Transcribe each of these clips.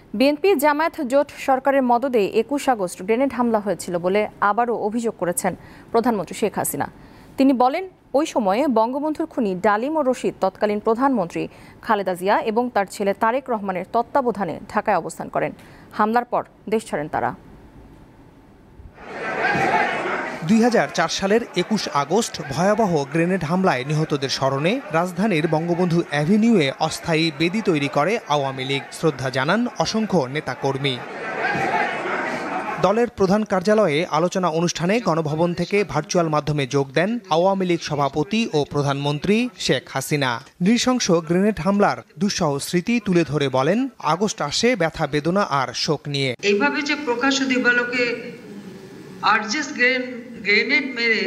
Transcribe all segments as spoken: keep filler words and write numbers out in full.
BNP Jamaat জোট সরকারের মদদে একুশ আগস্ট গ্রেনেড হামলা হয়েছিল বলে আবারও অভিযোগ করেছেন প্রধানমন্ত্রী শেখ হাসিনা। তিনি বলেন, ওই সময়ে বঙ্গবন্ধুর খুনি ডালিম ও রশিদ তৎকালীন প্রধানমন্ত্রী খালেদা জিয়া এবং তার ছেলে তারেক রহমানের তত্ত্বাবধানে ঢাকায় অবস্থান করেন। হামলার পর দেশ ছাড়েন তারা। দুই হাজার চার সালের একুশ আগস্ট ভয়াবহ গ্রেনেড হামলায় নিহতদের স্মরণে রাজধানীর বঙ্গবন্ধু অ্যাভিনিউয়ে অস্থায়ী বেদি তৈরি করে আওয়ামী লীগ। শ্রদ্ধা জানান অসংখ্য নেতাকর্মী। দলের প্রধান কার্যালয়ে আলোচনা অনুষ্ঠানে গণভবন থেকে ভার্চুয়াল মাধ্যমে যোগ দেন আওয়ামী লীগ সভাপতি ও প্রধানমন্ত্রী শেখ হাসিনা। নৃশংস গ্রেনেড হামলার দুঃসহ স্মৃতি তুলে ধরে বলেন, আগস্ট আসে ব্যথা বেদনা আর শোক নিয়ে। এইভাবে যে প্রকাশ দিবালোকে আরজেস গ্রেনেড মেরে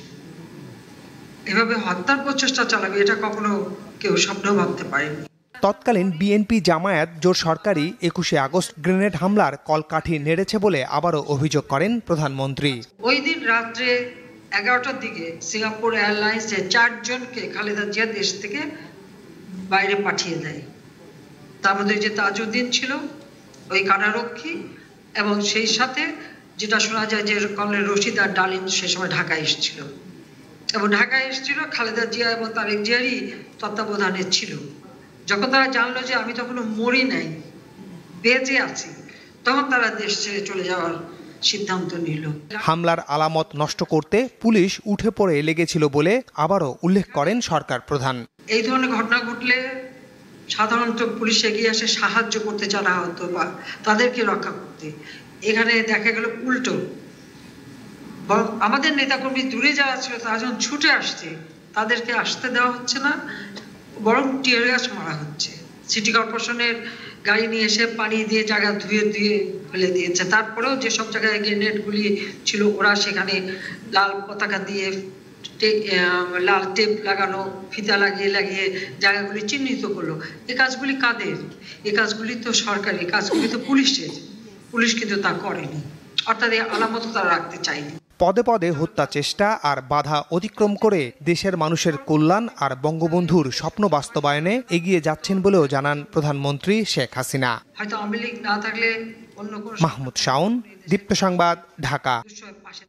এভাবে হত্যার প্রচেষ্টা চালাবে, এটা কখনো কেউ স্বপ্নেও ভাবতে পারেনি। তৎকালীন বিএনপি জামায়াত জোট সরকারি একুশে আগস্ট গ্রেনেড হামলার কলকাঠি নেড়েছে বলে আবারও অভিযোগ করেন প্রধানমন্ত্রী। ওই দিন রাত্রে এগারোটার দিকে সিঙ্গাপুর এয়ারলাইন্সে চারজনকে খালেদা জিয়া দেশ থেকে বাইরে পাঠিয়ে দেয়। তার মধ্যে যে তাজউদ্দিন ছিল ওই কারারক্ষী, এবং সেই সাথে যেটা শোনা যায় যে কমরেড রশিদ আর ডালিম সে সময় ঢাকায় এসেছিল, এবং ঢাকায় এসেছিল খালেদা জিয়া এবং তারেক জিয়ারই তত্ত্বাবধানে ছিল। যখন তারা জানলো যে আমি তখনও মরি নাই, বেঁচে আছি, তখন তারা দেশ ছেড়ে চলে যাওয়ার সিদ্ধান্ত নিল। হামলার আলামত নষ্ট করতে পুলিশ উঠে পড়ে লেগেছিল বলে আবারও উল্লেখ করেন সরকার প্রধান। এই ধরনের ঘটনা ঘটলে সাধারণত পুলিশ এগিয়ে আসে সাহায্য করতে, যারা হতো বা তাদেরকে রক্ষা করতে। এখানে দেখা গেল উল্টো, আমাদের নেতাকর্মী দূরে যারা ছিল তারা যখন ছুটে আসছে তাদেরকে আসতে দেওয়া হচ্ছে না, বরং টিয়ার গ্যাস মারা হচ্ছে। সিটি কর্পোরেশনের গাড়ি নিয়ে এসে পানি দিয়ে জায়গা ধুয়ে ধুয়ে ফেলে দিয়েছে। তারপরেও যেসব জায়গায় গ্রেনেডগুলি ছিল ওরা সেখানে লাল পতাকা দিয়ে লাল টেপ লাগানো, ফিতা লাগিয়ে লাগিয়ে জায়গাগুলি চিহ্নিত করলো। এই কাজগুলি কাদের? এই কাজগুলি তো সরকারি, এই কাজগুলি তো পুলিশের। পুলিশ কিন্তু তা করেনি, অর্থাৎ এই আলামত তারা রাখতে চায়নি। পদে পদে হত্যা চেষ্টা আর বাধা অতিক্রম করে দেশের মানুষের কল্যাণ আর বঙ্গবন্ধুর স্বপ্ন বাস্তবায়নে এগিয়ে যাচ্ছেন বলেও জানান প্রধানমন্ত্রী শেখ হাসিনা। হয়তো আওয়ামী লীগ না থাকলে অন্য কোনো। মাহমুদ শাওন, দীপ্ত সংবাদ, ঢাকা।